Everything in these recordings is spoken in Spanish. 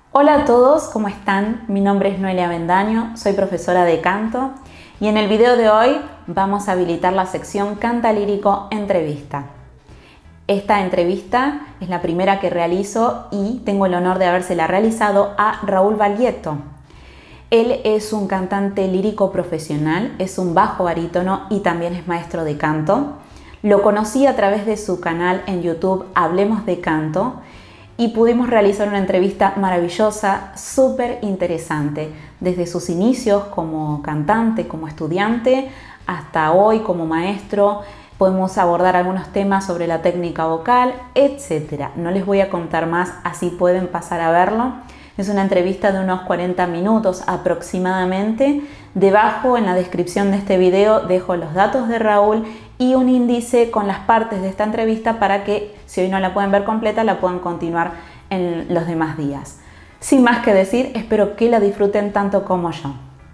Hola a todos, ¿cómo están? Mi nombre es Noelia Avendaño, soy profesora de canto y en el video de hoy vamos a habilitar la sección Canta Lírico Entrevista. Esta entrevista es la primera que realizo y tengo el honor de habérsela realizado a Raúl Baglietto. Él es un cantante lírico profesional, es un bajo barítono y también es maestro de canto. Lo conocí a través de su canal en YouTube Hablemos de Canto y pudimos realizar una entrevista maravillosa, súper interesante, desde sus inicios como cantante, como estudiante, hasta hoy como maestro. Podemos abordar algunos temas sobre la técnica vocal, etc. No les voy a contar más, así pueden pasar a verlo. Es una entrevista de unos 40 minutos aproximadamente. Debajo en la descripción de este video dejo los datos de Raúl y un índice con las partes de esta entrevista para que, si hoy no la pueden ver completa, la puedan continuar en los demás días. Sin más que decir, espero que la disfruten tanto como yo.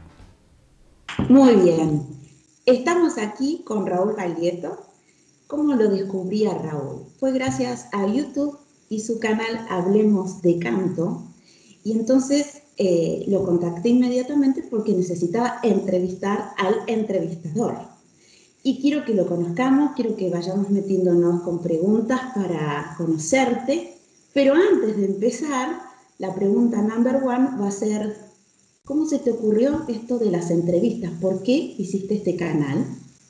Muy bien. Estamos aquí con Raúl Baglietto. ¿Cómo lo descubrí a Raúl? Fue gracias a YouTube y su canal Hablemos de Canto. Y entonces lo contacté inmediatamente porque necesitaba entrevistar al entrevistador. Y quiero que lo conozcamos, quiero que vayamos metiéndonos con preguntas para conocerte. Pero antes de empezar, la pregunta number one va a ser: ¿cómo se te ocurrió esto de las entrevistas? ¿Por qué hiciste este canal?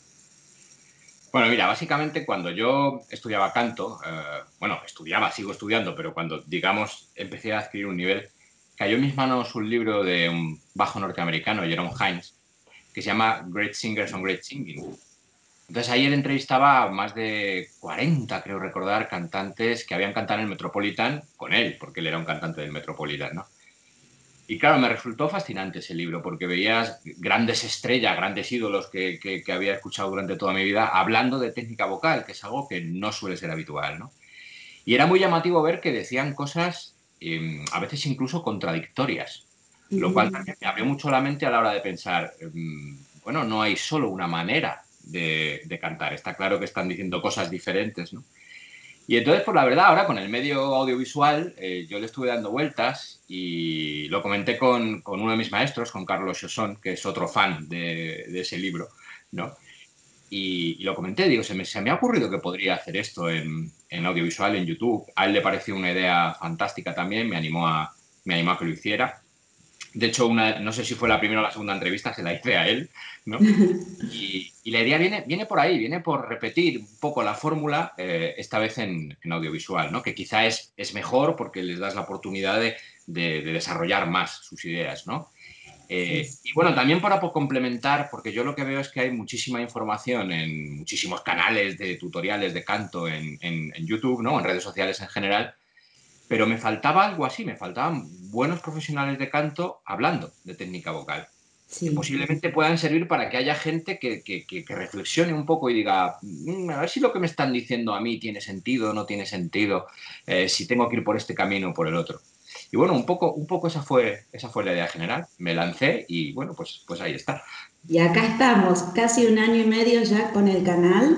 Bueno, mira, básicamente cuando yo estudiaba canto, sigo estudiando, pero cuando, digamos, empecé a adquirir un nivel, cayó en mis manos un libro de un bajo norteamericano, Jerome Hines, que se llama Great Singers on Great Singing. Entonces ahí él entrevistaba a más de 40, creo recordar, cantantes que habían cantado en el Metropolitan con él, porque él era un cantante del Metropolitan, ¿no? Y claro, me resultó fascinante ese libro porque veías grandes estrellas, grandes ídolos que había escuchado durante toda mi vida hablando de técnica vocal, que es algo que no suele ser habitual, ¿no? Y era muy llamativo ver que decían cosas a veces incluso contradictorias, lo cual también me abrió mucho la mente a la hora de pensar, bueno, no hay solo una manera de cantar, está claro que están diciendo cosas diferentes, ¿no? Y entonces, pues la verdad, ahora con el medio audiovisual, yo le estuve dando vueltas y lo comenté con uno de mis maestros, con Carlos Chosón, que es otro fan de ese libro, ¿no? Y lo comenté, digo, se me ha ocurrido que podría hacer esto en audiovisual, en YouTube. A él le pareció una idea fantástica también, me animó a que lo hiciera. De hecho, no sé si fue la primera o la segunda entrevista, se la hice a él, ¿no? Y la idea viene por ahí, viene por repetir un poco la fórmula, esta vez en audiovisual, ¿no? Que quizá es mejor porque les das la oportunidad de desarrollar más sus ideas, ¿no? Y bueno, también para complementar, porque yo lo que veo es que hay muchísima información en muchísimos canales de tutoriales de canto en YouTube, ¿no? En redes sociales en general, pero me faltaba algo así, me faltaban buenos profesionales de canto hablando de técnica vocal que Sí, posiblemente puedan servir para que haya gente que reflexione un poco y diga, a ver si lo que me están diciendo a mí tiene sentido o no tiene sentido, si tengo que ir por este camino o por el otro. Y bueno, un poco esa fue la idea general. Me lancé y bueno, pues ahí está. y acá estamos, casi un año y medio ya con el canal.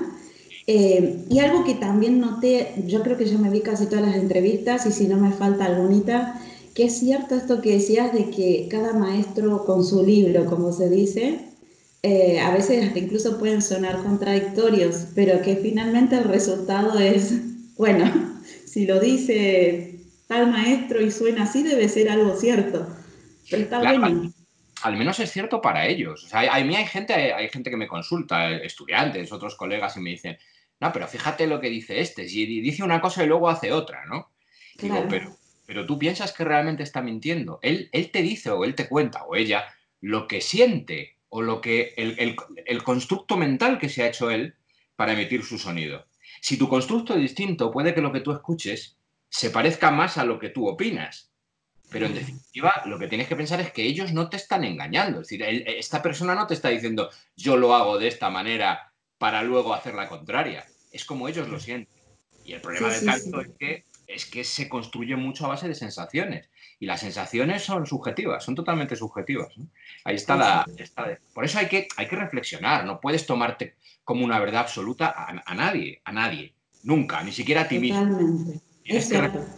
Y algo que también noté, yo creo que ya me vi casi todas las entrevistas y si no me falta algunita, que es cierto esto que decías de que cada maestro con su libro, como se dice, a veces hasta incluso pueden sonar contradictorios, pero que finalmente el resultado es, bueno, si lo dice tal maestro y suena así, debe ser algo cierto. Pero está Claro, bueno. al menos es cierto para ellos. O sea, a mí hay gente que me consulta, estudiantes, otros colegas, y me dicen, no, pero fíjate lo que dice este, si dice una cosa y luego hace otra, ¿no? Digo, Claro. pero tú piensas que realmente está mintiendo. Él te dice o él te cuenta o ella lo que siente o lo que el constructo mental que se ha hecho él para emitir su sonido. Si tu constructo es distinto, puede que lo que tú escuches se parezca más a lo que tú opinas. Pero en definitiva, lo que tienes que pensar es que ellos no te están engañando. Es decir, esta persona no te está diciendo yo lo hago de esta manera para luego hacer la contraria. Es como ellos lo sienten. Y el problema Sí, del sí, canto sí. es que se construye mucho a base de sensaciones. Y las sensaciones son subjetivas, son totalmente subjetivas, ¿no? Ahí está Exacto. por eso hay que reflexionar. No puedes tomarte como una verdad absoluta a nadie, nunca, ni siquiera a ti mismo. Totalmente. Es Tienes que cierto. reflexionar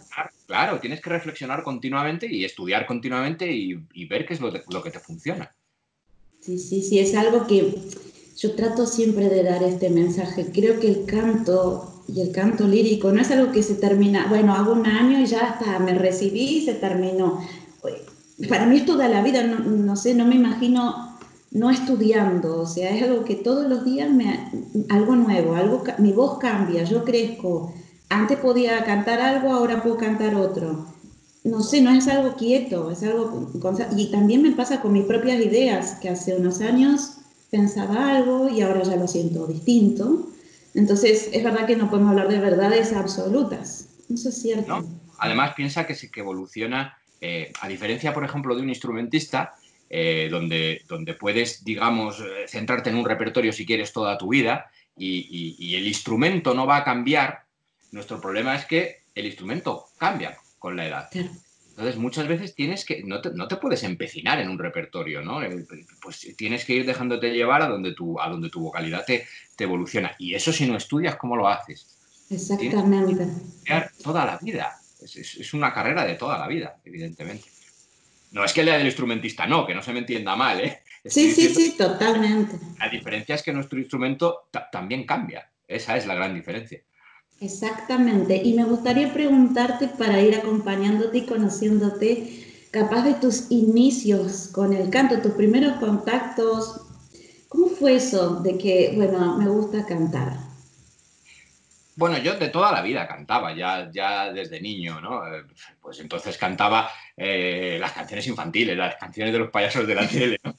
Claro, tienes que reflexionar continuamente y estudiar continuamente y ver qué es lo que te funciona. Sí, sí, sí, es algo que yo trato siempre de dar este mensaje. Creo que el canto y el canto lírico no es algo que se termina, bueno, hago un año y ya está, me recibí y se terminó. Para mí es toda la vida, no, no sé, no me imagino no estudiando, o sea, es algo que todos los días algo nuevo, algo, mi voz cambia, yo crezco. Antes podía cantar algo, ahora puedo cantar otro. No sé, no es algo quieto, es algo... Y también me pasa con mis propias ideas, que hace unos años pensaba algo y ahora ya lo siento distinto. Entonces, es verdad que no podemos hablar de verdades absolutas. Eso es cierto. ¿No? Además, piensa que evoluciona, a diferencia, por ejemplo, de un instrumentista, donde puedes, digamos, centrarte en un repertorio si quieres toda tu vida y el instrumento no va a cambiar. Nuestro problema es que el instrumento cambia con la edad. Claro. Entonces, muchas veces no te puedes empecinar en un repertorio, ¿no? Pues tienes que ir dejándote llevar a donde tu vocalidad te evoluciona. Y eso si no estudias, ¿cómo lo haces? Tienes Exactamente. estudiar toda la vida. Es una carrera de toda la vida, evidentemente. No es que lea del instrumentista, no, que no se me entienda mal, ¿eh? Estoy Sí, sí, diciendo sí, totalmente. que la diferencia es que nuestro instrumento también cambia. Esa es la gran diferencia. Exactamente. Y me gustaría preguntarte para ir acompañándote y conociéndote, capaz de tus inicios con el canto, tus primeros contactos. ¿Cómo fue eso de que, bueno, me gusta cantar? Bueno, yo de toda la vida cantaba, ya desde niño, ¿no? Pues entonces cantaba las canciones infantiles, las canciones de los payasos de la tele, ¿no?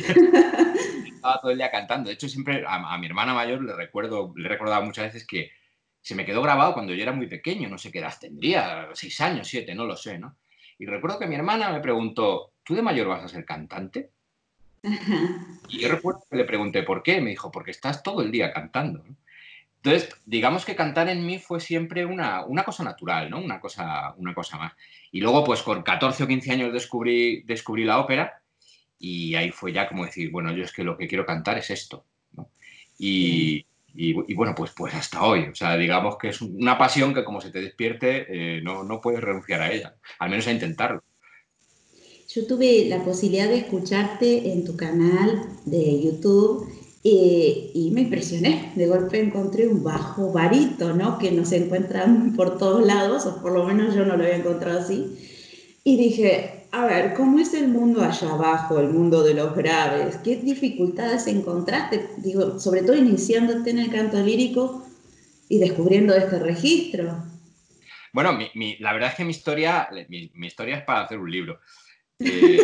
Estaba todo el día cantando. De hecho, siempre a mi hermana mayor le he recordado muchas veces que se me quedó grabado cuando yo era muy pequeño, no sé qué edad tendría, 6 años, 7, no lo sé, ¿no? Y recuerdo que mi hermana me preguntó, ¿tú de mayor vas a ser cantante? Ajá. Y yo recuerdo que le pregunté, ¿por qué? Me dijo, porque estás todo el día cantando, ¿no? Entonces, digamos que cantar en mí fue siempre una cosa natural, ¿no? Una cosa más. Y luego, pues con 14 o 15 años descubrí la ópera y ahí fue ya como decir, bueno, yo es que lo que quiero cantar es esto, ¿no? Claro. Y bueno, pues hasta hoy. O sea, digamos que es una pasión que como se te despierte, no puedes renunciar a ella, al menos a intentarlo. Yo tuve la posibilidad de escucharte en tu canal de YouTube y me impresioné. De golpe encontré un bajo barítono que no se encuentran por todos lados, o por lo menos yo no lo había encontrado así. Y dije, a ver, ¿cómo es el mundo allá abajo, el mundo de los graves? ¿Qué dificultades encontraste? Digo, sobre todo iniciándote en el canto lírico y descubriendo este registro. Bueno, la verdad es que mi historia es para hacer un libro. Eh,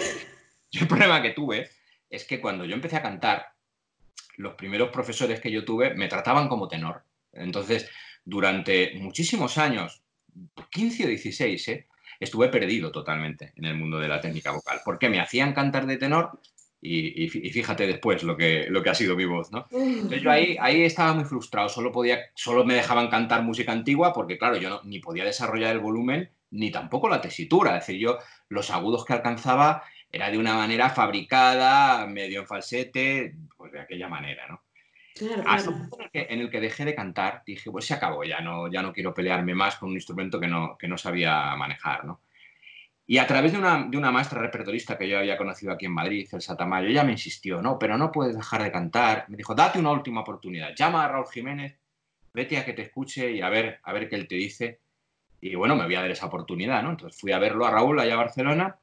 yo el problema que tuve es que cuando yo empecé a cantar, los primeros profesores que yo tuve me trataban como tenor. Entonces, durante muchísimos años, 15 o 16, estuve perdido totalmente en el mundo de la técnica vocal, porque me hacían cantar de tenor y fíjate después lo que ha sido mi voz, ¿no? Entonces yo ahí estaba muy frustrado, solo me dejaban cantar música antigua porque, claro, yo ni podía desarrollar el volumen ni tampoco la tesitura, es decir, yo los agudos que alcanzaba era de una manera fabricada, medio en falsete, pues de aquella manera, ¿no? Claro, Hasta claro. un punto en el que dejé de cantar, dije, pues se acabó, ya no quiero pelearme más con un instrumento que no sabía manejar, ¿no? Y a través de una maestra repertorista que yo había conocido aquí en Madrid, Elsa Tamayo, ella me insistió, no, pero no puedes dejar de cantar. Me dijo, date una última oportunidad, llama a Raúl Jiménez, vete a que te escuche y a ver qué él te dice. Y bueno, me voy a dar esa oportunidad, ¿no? Entonces fui a verlo a Raúl allá a Barcelona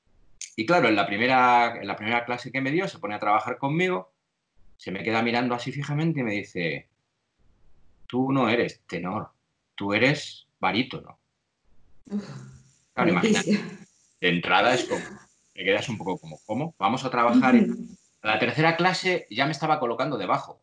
y claro, en la primera clase que me dio, se pone a trabajar conmigo, se me queda mirando así fijamente y me dice, tú no eres tenor, tú eres barítono. Claro, imagínate, Noticia. de entrada es como, te quedas un poco como, ¿cómo? Vamos a trabajar. A la tercera clase ya me estaba colocando debajo.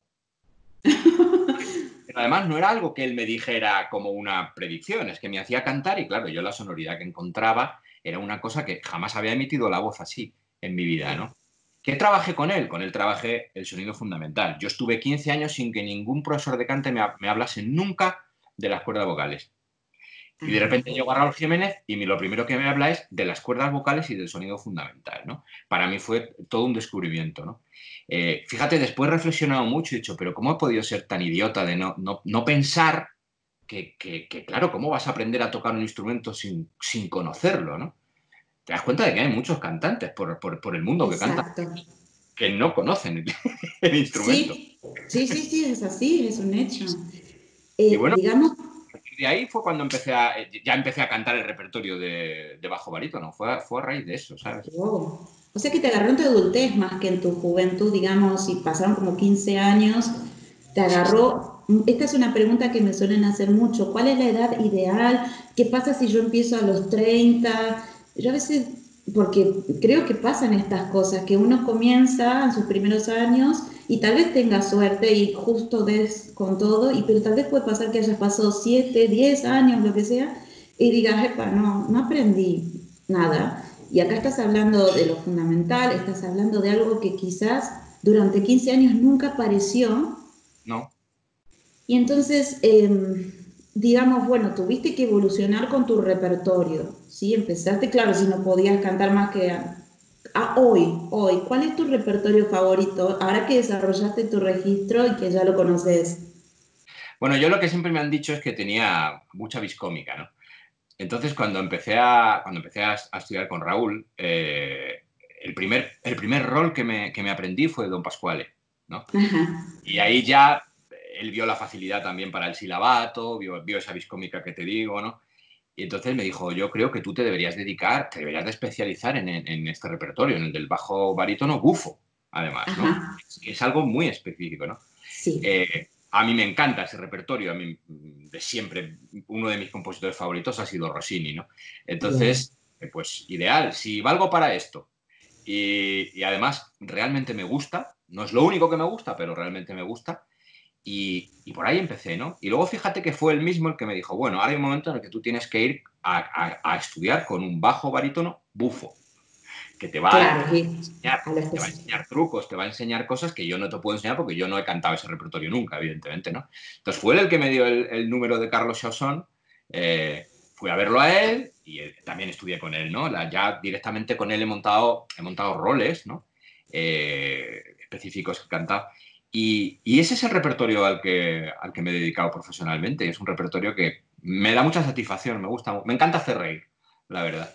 Pero además no era algo que él me dijera como una predicción, es que me hacía cantar y claro, yo la sonoridad que encontraba era una cosa que jamás había emitido la voz así en mi vida, ¿no? ¿Qué trabajé con él? Con él trabajé el sonido fundamental. Yo estuve 15 años sin que ningún profesor de cante me hablase nunca de las cuerdas vocales. Y de repente llego a Raúl Jiménez y lo primero que me habla es de las cuerdas vocales y del sonido fundamental, ¿no? Para mí fue todo un descubrimiento, ¿no? Fíjate, después he reflexionado mucho y he dicho, pero ¿cómo he podido ser tan idiota de no pensar claro, ¿cómo vas a aprender a tocar un instrumento sin conocerlo, ¿no? Te das cuenta de que hay muchos cantantes por el mundo que cantan Exacto. que no conocen el instrumento. Sí, sí, sí, sí, es así, es un hecho. Y bueno, Digamos, de ahí fue cuando ya empecé a cantar el repertorio de bajo barítono. Fue a raíz de eso, ¿sabes? wow. O sea que te agarró en tu adultez más que en tu juventud, digamos, y pasaron como 15 años, te agarró. Esta es una pregunta que me suelen hacer mucho. ¿Cuál es la edad ideal? ¿Qué pasa si yo empiezo a los 30? Yo a veces, porque creo que pasan estas cosas, que uno comienza en sus primeros años y tal vez tenga suerte y justo des con todo, pero tal vez puede pasar que hayas pasado 7, 10 años, lo que sea, y digas, epa, no, no aprendí nada. Y acá estás hablando de lo fundamental, estás hablando de algo que quizás durante 15 años nunca apareció. No. Y entonces, digamos, bueno, tuviste que evolucionar con tu repertorio, ¿sí? Empezaste, claro, si no podías cantar más que hoy. ¿Cuál es tu repertorio favorito ahora que desarrollaste tu registro y que ya lo conoces? Bueno, yo lo que siempre me han dicho es que tenía mucha viscómica, ¿no? Entonces, cuando empecé a estudiar con Raúl, el primer rol que me aprendí fue Don Pasquale, ¿no? Ajá, Y ahí ya él vio la facilidad también para el silabato, vio esa viscómica que te digo, ¿no? Y entonces me dijo, yo creo que tú te deberías de especializar en este repertorio, en el del bajo barítono bufo, además, ¿no? ajá, Es algo muy específico, ¿no? sí, A mí me encanta ese repertorio, a mí de siempre uno de mis compositores favoritos ha sido Rossini, ¿no? bien, Entonces, pues ideal, si valgo para esto y además realmente me gusta, no es lo único que me gusta, pero realmente me gusta, y por ahí empecé, ¿no? Y luego fíjate que fue él mismo el que me dijo, bueno, ahora hay un momento en el que tú tienes que ir a estudiar con un bajo barítono bufo, que te va, claro, te va a y enseñar, a lo te va a específico. enseñar trucos, te va a enseñar cosas que yo no te puedo enseñar porque yo no he cantado ese repertorio nunca, evidentemente, ¿no? Entonces fue él el que me dio el número de Carlos Chausson, fui a verlo a él y también estudié con él, ¿no? Ya directamente con él he montado roles, ¿no? Específicos que he cantado. Y ese es el repertorio al que me he dedicado profesionalmente. Es un repertorio que me da mucha satisfacción, me gusta, me encanta hacer reír, la verdad.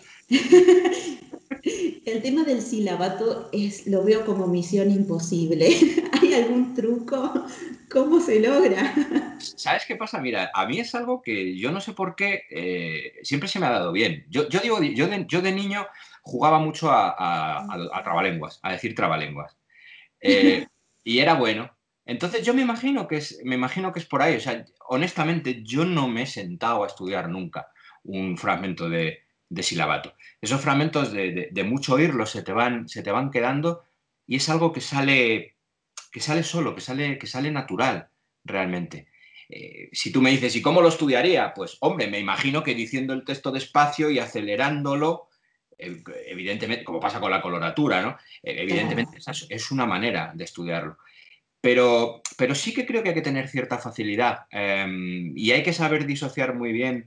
El tema del silabato lo veo como misión imposible. ¿Hay algún truco? ¿Cómo se logra? ¿Sabes qué pasa? Mira, a mí es algo que yo no sé por qué siempre se me ha dado bien. Yo de niño jugaba mucho a trabalenguas, a decir trabalenguas. Eh, y era bueno. Entonces yo me imagino que es por ahí. O sea, honestamente, yo no me he sentado a estudiar nunca un fragmento de silabato. Esos fragmentos de mucho oírlos se te van quedando y es algo que sale solo, que sale natural, realmente. Si tú me dices, ¿y cómo lo estudiaría? Pues, hombre, me imagino que diciendo el texto despacio y acelerándolo, evidentemente, como pasa con la coloratura, ¿no? Claro. Evidentemente, esa es una manera de estudiarlo. Pero sí que creo que hay que tener cierta facilidad y hay que saber disociar muy bien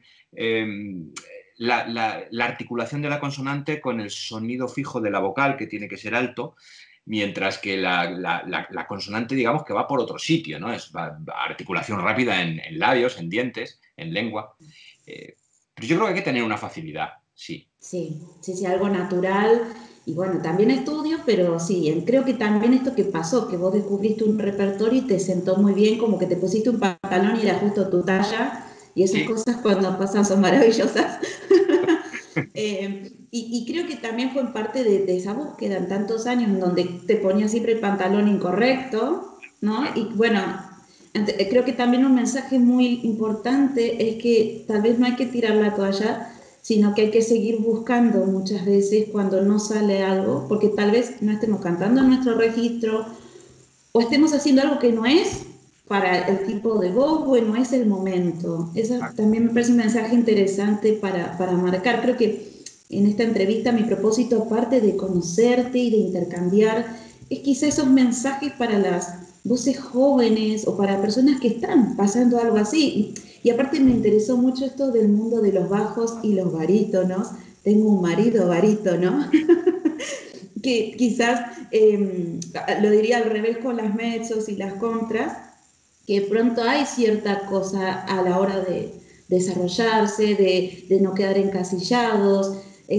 la articulación de la consonante con el sonido fijo de la vocal, que tiene que ser alto, mientras que la consonante, digamos, que va por otro sitio, ¿no? Es articulación rápida en labios, en dientes, en lengua. Pero yo creo que hay que tener una facilidad, sí. Sí, sí, sí, algo natural. Y bueno, también estudio, pero sí, creo que también esto que pasó, que vos descubriste un repertorio y te sentó muy bien, como que te pusiste un pantalón y era justo tu talla, y esas Sí, cosas cuando pasan son maravillosas. Y creo que también fue en parte de esa búsqueda en tantos años en donde te ponías siempre el pantalón incorrecto, ¿no? claro. Y bueno, creo que también un mensaje muy importante es que tal vez no hay que tirar la toalla, sino que hay que seguir buscando muchas veces cuando no sale algo, porque tal vez no estemos cantando en nuestro registro o estemos haciendo algo que no es para el tipo de voz, bueno, es el momento. Eso también me parece un mensaje interesante para marcar. Creo que en esta entrevista mi propósito, aparte de conocerte y de intercambiar, es quizá esos mensajes para las voces jóvenes o para personas que están pasando algo así. Y aparte me interesó mucho esto del mundo de los bajos y los barítonos. Tengo un marido barítono que quizás lo diría al revés con las mezzos y las contras, que pronto hay cierta cosa a la hora de desarrollarse, de no quedar encasillados.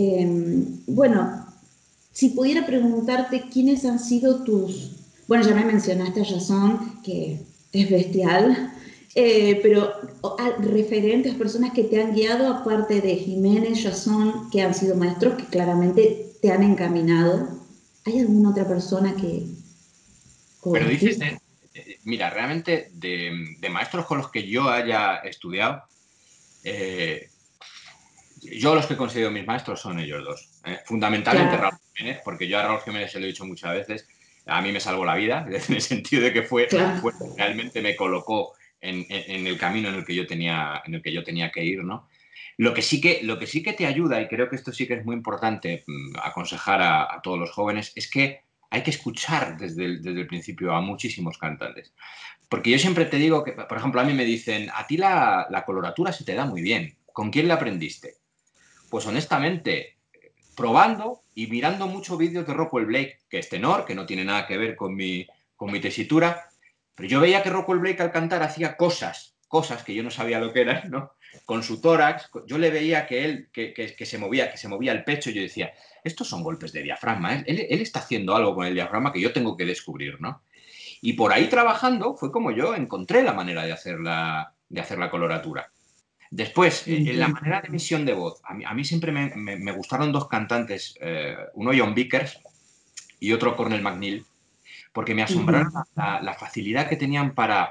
Bueno, si pudiera preguntarte quiénes han sido tus, bueno, ya me mencionaste a Jason, que es bestial, pero referentes, personas que te han guiado, aparte de Jiménez, Jason, que han sido maestros que claramente te han encaminado, ¿hay alguna otra persona que, o Pero dices, artista? mira, realmente de maestros con los que yo haya estudiado, eh, yo los que considero mis maestros son ellos dos. Fundamentalmente Claro, Raúl Jiménez, porque yo a Raúl Jiménez se lo he dicho muchas veces, a mí me salvó la vida, en el sentido de que claro. realmente me colocó en el camino en el que yo tenía que ir, ¿no? Lo que sí que te ayuda, y creo que esto sí que es muy importante aconsejar a todos los jóvenes, es que hay que escuchar desde el principio a muchísimos cantantes. Porque yo siempre te digo que, por ejemplo, a mí me dicen, a ti la coloratura se te da muy bien. ¿Con quién la aprendiste? Pues honestamente, probando y mirando muchos vídeos de Rockwell Blake, que es tenor, que no tiene nada que ver con mi tesitura, pero yo veía que Rockwell Blake al cantar hacía cosas que yo no sabía lo que eran, ¿no? Con su tórax, yo le veía que él que se movía el pecho y yo decía, estos son golpes de diafragma, ¿eh? Él está haciendo algo con el diafragma que yo tengo que descubrir, ¿no? Y por ahí trabajando fue como yo encontré la manera de hacer la coloratura. Después, en la manera de emisión de voz, a mí siempre me gustaron dos cantantes, uno John Vickers y otro Cornel McNeil, porque me asombraron la facilidad que tenían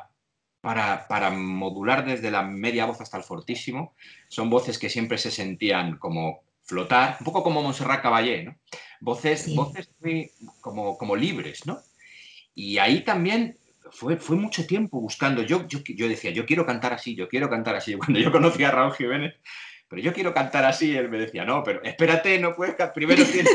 para modular desde la media voz hasta el fortísimo. Son voces que siempre se sentían como flotar, un poco como Montserrat Caballé, ¿no? Sí. Voces muy como libres, ¿no? Y ahí también fue mucho tiempo buscando. Yo decía, yo quiero cantar así, yo quiero cantar así. Cuando yo conocí a Raúl Jiménez, pero yo quiero cantar así, él me decía, no, pero espérate, no puedes cantar, primero tienes...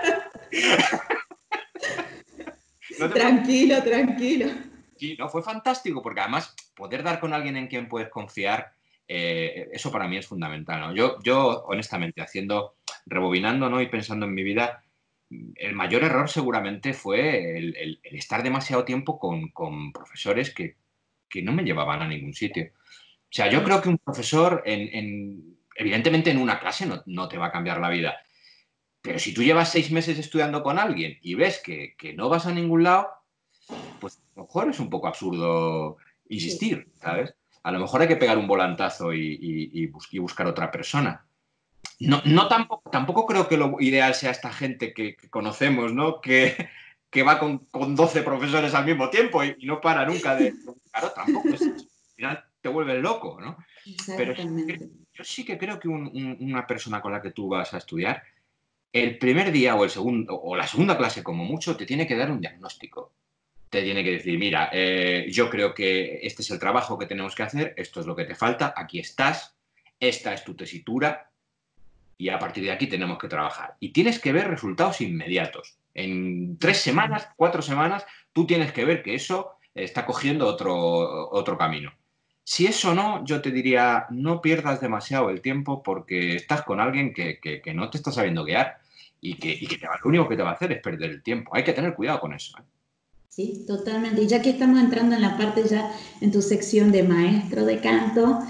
No te preocupes. Tranquilo, tranquilo. Sí, no, fue fantástico, porque además poder dar con alguien en quien puedes confiar, eso para mí es fundamental, ¿no? Yo honestamente, rebobinando, ¿no? Y pensando en mi vida, el mayor error seguramente fue el estar demasiado tiempo con profesores que no me llevaban a ningún sitio. O sea, yo creo que un profesor, evidentemente en una clase no te va a cambiar la vida, pero si tú llevas 6 meses estudiando con alguien y ves que no vas a ningún lado, pues a lo mejor es un poco absurdo Sí. insistir, ¿sabes? A lo mejor hay que pegar un volantazo y buscar otra persona. No tampoco creo que lo ideal sea esta gente que conocemos, ¿no? Que va con 12 profesores al mismo tiempo y no para nunca de... Claro, tampoco es eso. Al final te vuelves loco, ¿no? Pero Exactamente. yo sí que creo que una persona con la que tú vas a estudiar, el primer día o el segundo, o la segunda clase como mucho, te tiene que dar un diagnóstico. Te tiene que decir, mira, yo creo que este es el trabajo que tenemos que hacer, esto es lo que te falta, aquí estás, esta es tu tesitura, y a partir de aquí tenemos que trabajar. Y tienes que ver resultados inmediatos. En 3 semanas, 4 semanas, tú tienes que ver que eso está cogiendo otro camino. Si eso no, yo te diría, no pierdas demasiado el tiempo porque estás con alguien que no te está sabiendo guiar y que lo único que te va a hacer es perder el tiempo. Hay que tener cuidado con eso, ¿eh? Sí, totalmente. Y ya que estamos entrando en la parte ya en tu sección de maestro de canto,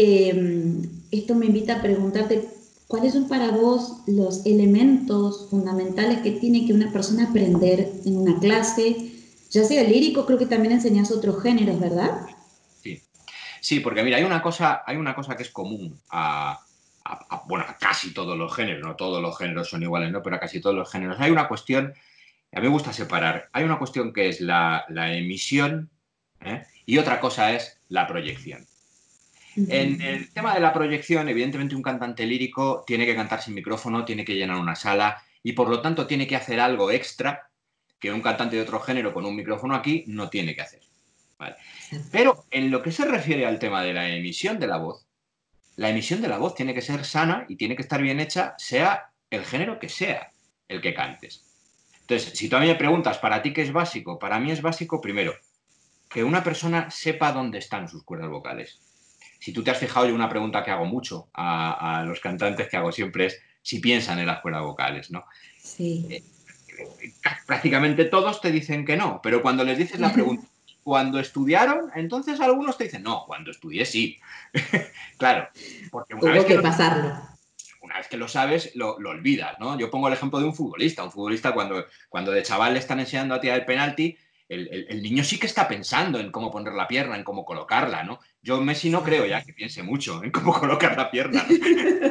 esto me invita a preguntarte cuáles son para vos los elementos fundamentales que tiene que una persona aprender en una clase, ya sea lírico, creo que también enseñas otros géneros, ¿verdad? Sí. Sí, porque mira, hay una cosa que es común bueno, a casi todos los géneros, no todos los géneros son iguales, ¿no? Pero a casi todos los géneros. Hay una cuestión, a mí me gusta separar, hay una cuestión que es la emisión, ¿eh? Y otra cosa es la proyección. En Ujú. el tema de la proyección, evidentemente un cantante lírico tiene que cantar sin micrófono, tiene que llenar una sala y por lo tanto tiene que hacer algo extra que un cantante de otro género con un micrófono aquí no tiene que hacer. ¿Vale? Exacto. Pero en lo que se refiere al tema de la emisión de la voz tiene que ser sana y tiene que estar bien hecha, sea el género que sea el que cantes. Entonces, si tú a mí me preguntas, ¿para ti qué es básico? Para mí es básico, primero, que una persona sepa dónde están sus cuerdas vocales. Si tú te has fijado, yo una pregunta que hago mucho a los cantantes que hago siempre es si piensan en las cuerdas vocales, ¿no? Sí. Eh, Prácticamente todos te dicen que no, pero cuando les dices la pregunta, cuando estudiaron, entonces algunos te dicen, no, cuando estudié sí. Claro, porque Hubo que pasarlo. una vez que lo sabes, lo olvidas, ¿no? Yo pongo el ejemplo de un futbolista. Un futbolista cuando de chaval le están enseñando a tirar el penalti, el niño sí que está pensando en cómo poner la pierna, en cómo colocarla, ¿no? Yo Messi no creo ya que piense mucho en cómo colocar la pierna, ¿no?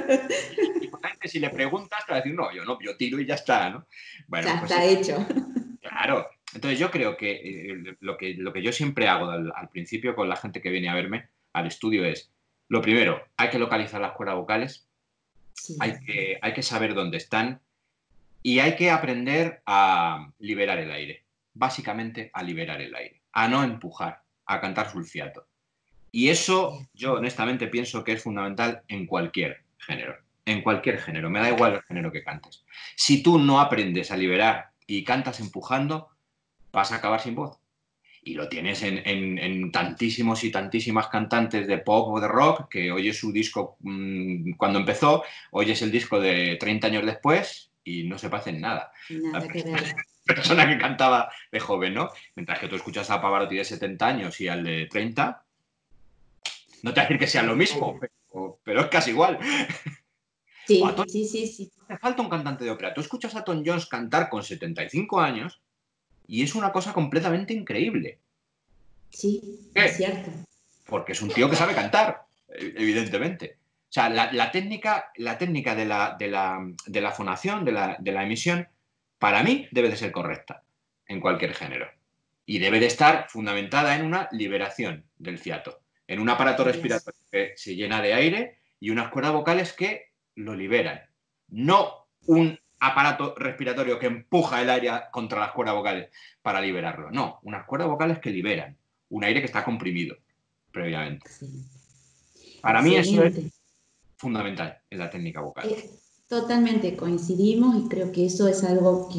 Y si le preguntas, te va a decir, no, yo tiro y ya está, ¿no? Bueno, Ya pues está hecho. claro. Entonces yo creo que, lo que yo siempre hago al principio con la gente que viene a verme al estudio es, lo primero, hay que localizar las cuerdas vocales, Sí. hay que saber dónde están y hay que aprender a liberar el aire. Básicamente a liberar el aire, a no empujar, a cantar sulfiato. Y eso yo honestamente pienso que es fundamental en cualquier género. En cualquier género, me da igual el género que cantes. Si tú no aprendes a liberar y cantas empujando, vas a acabar sin voz. Y lo tienes en tantísimos y tantísimas cantantes de pop o de rock que oyes su disco cuando empezó, oyes el disco de 30 años después y no se parecen nada. La Nada que ver. persona que cantaba de joven, ¿no? Mientras que tú escuchas a Pavarotti de 70 años y al de 30, no te voy a decir que sea lo mismo, pero es casi igual. O a Sí, Tom, sí, sí, sí. hace falta un cantante de ópera. Tú escuchas a Tom Jones cantar con 75 años y es una cosa completamente increíble. Sí, es ¿Qué? cierto. Porque es un tío que sabe cantar, evidentemente. O sea, la técnica de la fonación, de la emisión, para mí debe de ser correcta en cualquier género. Y debe de estar fundamentada en una liberación del fiato, en un aparato Yes. respiratorio que se llena de aire y unas cuerdas vocales que lo liberan. No un aparato respiratorio que empuja el aire contra las cuerdas vocales para liberarlo. No, unas cuerdas vocales que liberan un aire que está comprimido previamente. Sí. Para mí eso es Excelente. fundamental en la técnica vocal. Totalmente coincidimos y creo que eso es algo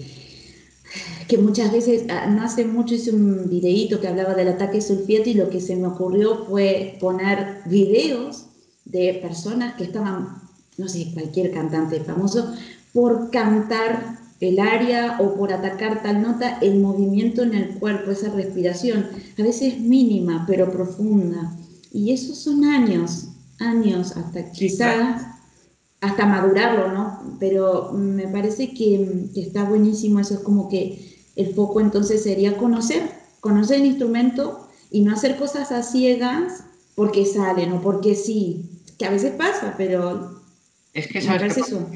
que muchas veces, no hace mucho hice un videíto que hablaba del ataque sulfiato y lo que se me ocurrió fue poner videos de personas que estaban, no sé, cualquier cantante famoso, por cantar el aria o por atacar tal nota, el movimiento en el cuerpo, esa respiración, a veces mínima pero profunda. Y esos son años, años, hasta Sí, claro. quizás hasta madurarlo, ¿no? Pero me parece que está buenísimo eso, es como que el foco entonces sería conocer el instrumento y no hacer cosas a ciegas porque salen o porque sí, que a veces pasa, pero Es que, me ¿sabes qué parece pasa? eso.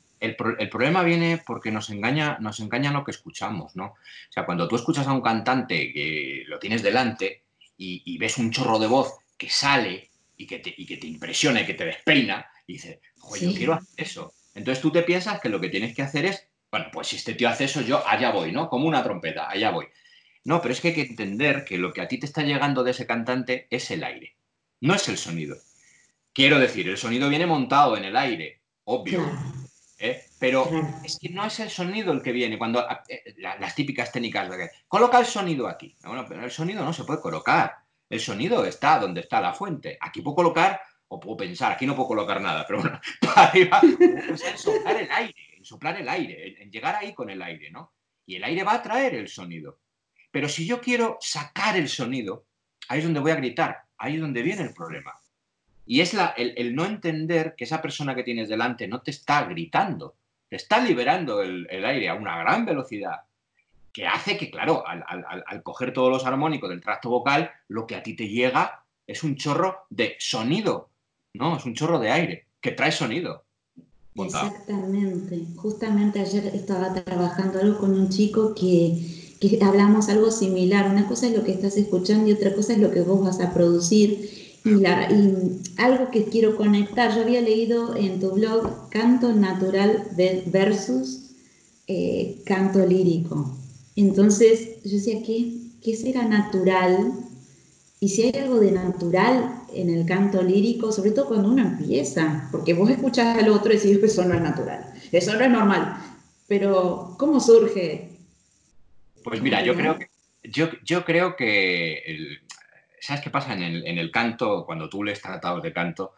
El problema viene porque nos engaña lo que escuchamos, ¿no? O sea, cuando tú escuchas a un cantante que lo tienes delante y ves un chorro de voz que sale y que te impresiona y que te despeina, y dices, joder, yo quiero Sí, hacer eso. Entonces tú te piensas que lo que tienes que hacer es, bueno, pues si este tío hace eso, yo allá voy, ¿no? Como una trompeta, allá voy. No, pero es que hay que entender que lo que a ti te está llegando de ese cantante es el aire, no es el sonido. Quiero decir, el sonido viene montado en el aire, obvio, claro, pero claro. es que no es el sonido el que viene. Cuando las típicas técnicas de que coloca el sonido aquí. Bueno, pero el sonido no se puede colocar. El sonido está donde está la fuente. Aquí puedo colocar o puedo pensar, aquí no puedo colocar nada, pero bueno, para arriba puedo pensar en soplar el aire, en llegar ahí con el aire, ¿no? Y el aire va a traer el sonido. Pero si yo quiero sacar el sonido, ahí es donde voy a gritar, ahí es donde viene el problema. Y es el no entender que esa persona que tienes delante no te está gritando, te está liberando el aire a una gran velocidad, que hace que, claro, al coger todos los armónicos del tracto vocal, lo que a ti te llega es un chorro de sonido, ¿no? Es un chorro de aire que trae sonido montado. Exactamente. Justamente ayer estaba trabajando algo con un chico que hablamos algo similar. Una cosa es lo que estás escuchando y otra cosa es lo que vos vas a producir. Y algo que quiero conectar, yo había leído en tu blog canto natural versus canto lírico. Entonces yo decía, ¿qué será natural? Y si hay algo de natural en el canto lírico, sobre todo cuando uno empieza, porque vos escuchás al otro y decís, eso no es natural, eso no es normal. Pero, ¿cómo surge? Pues ¿Cómo mira, te da? yo creo que ¿sabes qué pasa en el canto? Cuando tú lees tratados de canto,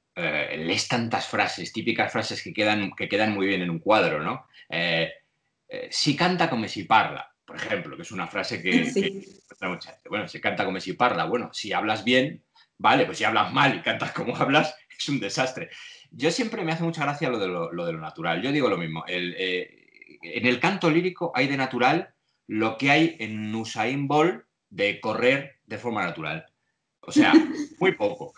lees tantas frases, típicas frases que quedan muy bien en un cuadro, ¿no? Si canta come si parla. por ejemplo, que es una frase que Sí. mucha gente. Bueno, se canta como si parla. Bueno, si hablas bien, vale, pues si hablas mal y cantas como hablas, es un desastre. Yo siempre me hace mucha gracia lo de lo natural. Yo digo lo mismo. En el canto lírico hay de natural lo que hay en Usain Bolt de correr de forma natural. O sea, muy poco.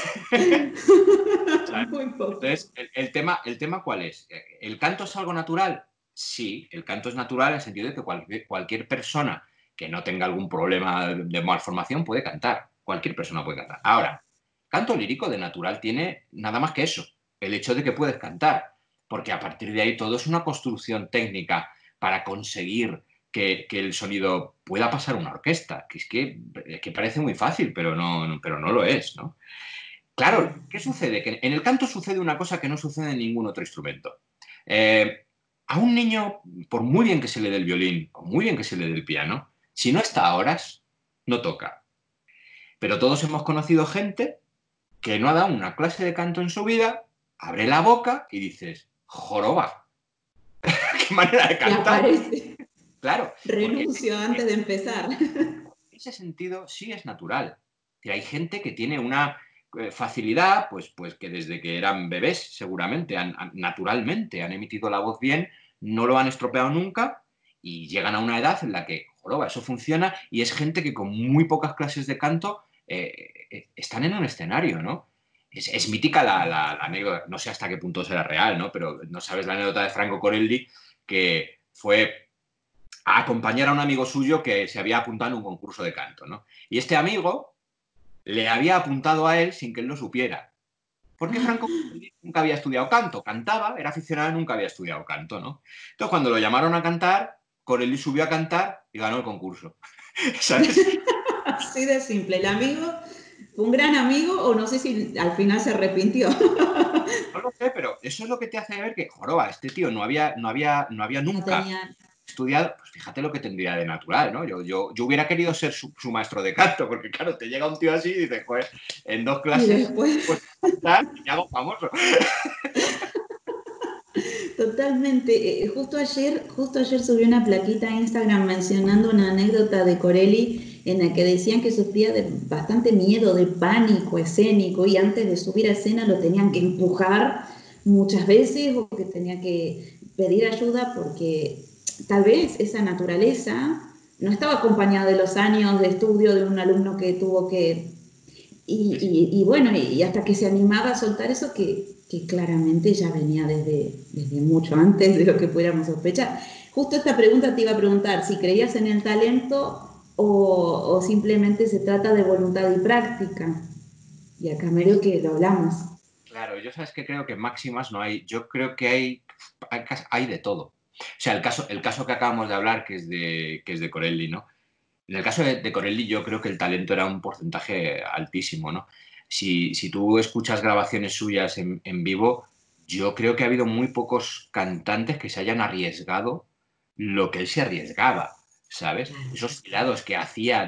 Muy poco. Entonces, el tema ¿cuál es? ¿El canto es algo natural? Sí, el canto es natural en el sentido de que cualquier persona que no tenga algún problema de malformación puede cantar. Cualquier persona puede cantar. Ahora, canto lírico de natural tiene nada más que eso, el hecho de que puedes cantar, porque a partir de ahí todo es una construcción técnica para conseguir que el sonido pueda pasar una orquesta, es que parece muy fácil, pero no lo es, ¿no? Claro, ¿qué sucede? Que en el canto sucede una cosa que no sucede en ningún otro instrumento. A un niño, por muy bien que se le dé el violín, o muy bien que se le dé el piano, si no está a horas, no toca. Pero todos hemos conocido gente que no ha dado una clase de canto en su vida, abre la boca y dices, joroba, qué manera de Y cantar. aparece. Claro, porque Renuncio antes de empezar. en ese sentido sí es natural. Que hay gente que tiene una facilidad, pues que desde que eran bebés seguramente, naturalmente han emitido la voz bien, no lo han estropeado nunca y llegan a una edad en la que, joroba, eso funciona y es gente que con muy pocas clases de canto están en un escenario, ¿no? Es mítica la anécdota, no sé hasta qué punto será real, ¿no? Pero no sabes la anécdota de Franco Corelli, que fue a acompañar a un amigo suyo que se había apuntado en un concurso de canto, ¿no? Y este amigo le había apuntado a él sin que él lo supiera. Porque Franco nunca había estudiado canto, cantaba, era aficionado, nunca había estudiado canto, ¿no? Entonces, cuando lo llamaron a cantar, Corelli subió a cantar y ganó el concurso. ¿Sabes? Así de simple. El amigo fue un gran amigo o no sé si al final se arrepintió. No lo sé, pero eso es lo que te hace ver que, joroba, este tío no había No nunca tenía. estudiado, pues fíjate lo que tendría de natural, ¿no? Yo hubiera querido ser su maestro de canto, porque claro, te llega un tío así y dices, joder, en 2 clases, Y después, pues cantar y me hago famoso. totalmente. Justo ayer subí una plaquita a Instagram mencionando una anécdota de Corelli en la que decían que sufría de bastante miedo, de pánico escénico y antes de subir a escena lo tenían que empujar muchas veces o que tenía que pedir ayuda porque tal vez esa naturaleza no estaba acompañada de los años de estudio de un alumno que tuvo que y bueno, y hasta que se animaba a soltar eso que claramente ya venía desde mucho antes de lo que pudiéramos sospechar. Justo esta pregunta te iba a preguntar si creías en el talento o simplemente se trata de voluntad y práctica. Y acá medio que lo hablamos. Claro, yo sabes que creo que máximas no hay, yo creo que hay de todo. O sea, el caso que acabamos de hablar, que es de Corelli, ¿no? En el caso de Corelli, yo creo que el talento era un porcentaje altísimo, ¿no? Si tú escuchas grabaciones suyas en vivo, yo creo que ha habido muy pocos cantantes que se hayan arriesgado lo que él se arriesgaba, ¿sabes? Claro. Esos tirados que hacía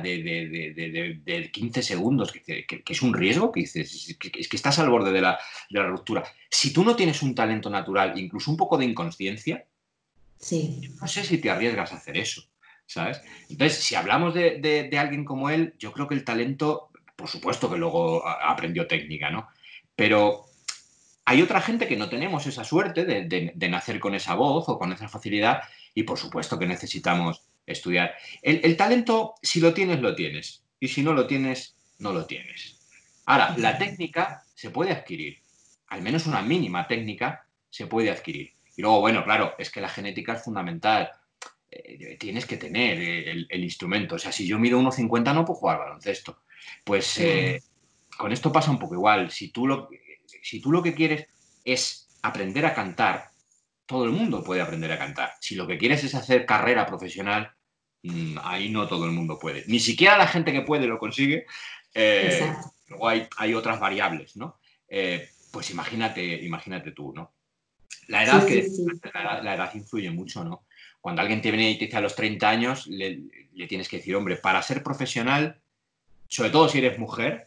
de 15 segundos, que es un riesgo, que dices, es que estás al borde de la ruptura. Si tú no tienes un talento natural, incluso un poco de inconsciencia, Sí, no sé si te arriesgas a hacer eso, ¿sabes? Entonces, si hablamos de alguien como él, yo creo que el talento, por supuesto que luego aprendió técnica, ¿no? Pero hay otra gente que no tenemos esa suerte de nacer con esa voz o con esa facilidad y por supuesto que necesitamos estudiar. El talento, si lo tienes, lo tienes. Y si no lo tienes, no lo tienes. Ahora, la técnica se puede adquirir. Al menos una mínima técnica se puede adquirir. Y luego, bueno, claro, es que la genética es fundamental. Tienes que tener el instrumento. O sea, si yo mido 1,50 no puedo jugar baloncesto. Pues claro. con esto pasa un poco igual. Si tú lo que quieres es aprender a cantar, todo el mundo puede aprender a cantar. Si lo que quieres es hacer carrera profesional, ahí no todo el mundo puede. Ni siquiera la gente que puede lo consigue. Exacto. Luego hay otras variables, ¿no? Pues imagínate tú, ¿no? La Sí, edad, sí, que sí. la edad influye mucho, ¿no? Cuando alguien te viene y te dice a los 30 años, le tienes que decir, hombre, para ser profesional, sobre todo si eres mujer,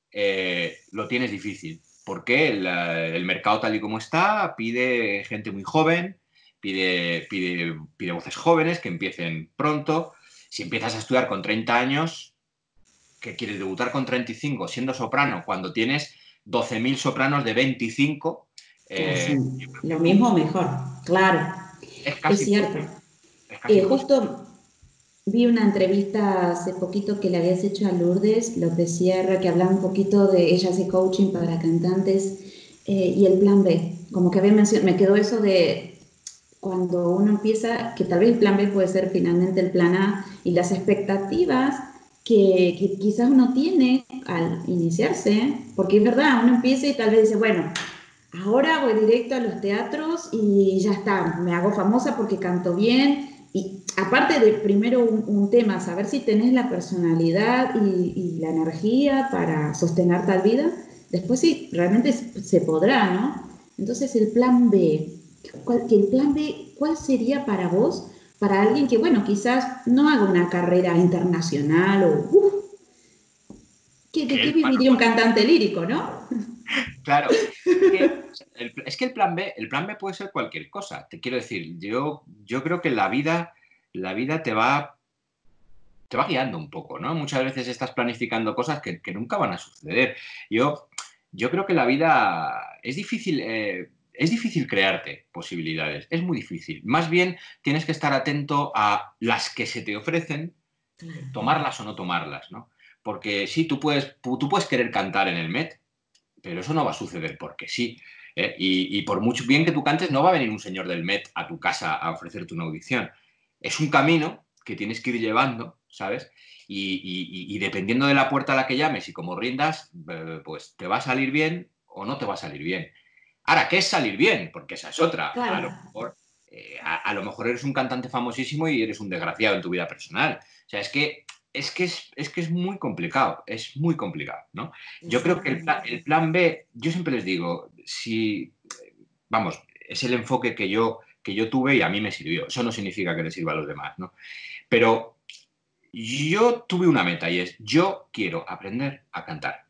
lo tienes difícil. Porque el mercado tal y como está pide gente muy joven, pide voces jóvenes que empiecen pronto. Si empiezas a estudiar con 30 años, ¿qué quieres debutar con 35 siendo soprano cuando tienes 12.000 sopranos de 25? Casi lo mismo mejor, claro, Es es casi cierto. imposible. Es casi imposible. Justo vi una entrevista hace poquito que le habías hecho a Lourdes López Sierra, que hablaba un poquito de ella hace coaching para cantantes y el plan B. Como que había mencionado, me quedó eso de cuando uno empieza, que tal vez el plan B puede ser finalmente el plan A y las expectativas que quizás uno tiene al iniciarse, porque es verdad, uno empieza y tal vez dice, bueno, ahora voy directo a los teatros y ya está, me hago famosa porque canto bien. Y aparte de primero un tema, saber si tenés la personalidad y la energía para sostener tal vida, después sí, realmente se podrá, ¿no? Entonces el plan B, ¿cuál sería para vos, para alguien que, bueno, quizás no haga una carrera internacional o, ¿de qué Bueno, viviría un cantante lírico, no? claro, es que el plan B puede ser cualquier cosa. Te quiero decir, yo creo que la vida te va guiando un poco, ¿no? Muchas veces estás planificando cosas que nunca van a suceder. Yo creo que la vida es difícil crearte posibilidades, es muy difícil. Más bien tienes que estar atento a las que se te ofrecen, tomarlas o no tomarlas, ¿no? Porque sí, tú puedes querer cantar en el Met, pero eso no va a suceder porque sí. Y por mucho bien que tú cantes, no va a venir un señor del Met a tu casa a ofrecerte una audición. Es un camino que tienes que ir llevando, ¿sabes? Y dependiendo de la puerta a la que llames y cómo rindas, pues te va a salir bien o no te va a salir bien. Ahora, ¿qué es salir bien? Porque esa es otra. Claro. A lo mejor eres un cantante famosísimo y eres un desgraciado en tu vida personal. O sea, es que es muy complicado, es muy complicado, ¿no? Yo creo que el plan B, yo siempre les digo, si, vamos, es el enfoque que yo tuve y a mí me sirvió. Eso no significa que le sirva a los demás, ¿no? Pero yo tuve una meta y es, yo quiero aprender a cantar.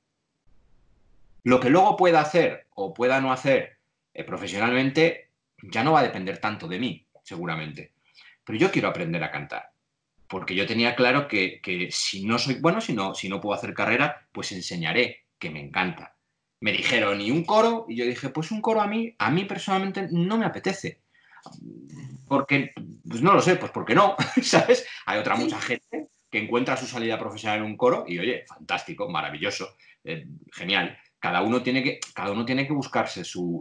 Lo que luego pueda hacer o pueda no hacer profesionalmente ya no va a depender tanto de mí, seguramente. Pero yo quiero aprender a cantar. Porque yo tenía claro que si no soy bueno, si no puedo hacer carrera, pues enseñaré, que me encanta. Me dijeron, ¿y un coro? Y yo dije, pues un coro a mí personalmente no me apetece. Porque, pues no lo sé, pues porque no, ¿sabes? Hay otra mucha Sí, gente que encuentra su salida profesional en un coro y, oye, fantástico, maravilloso, genial. Cada uno tiene que buscarse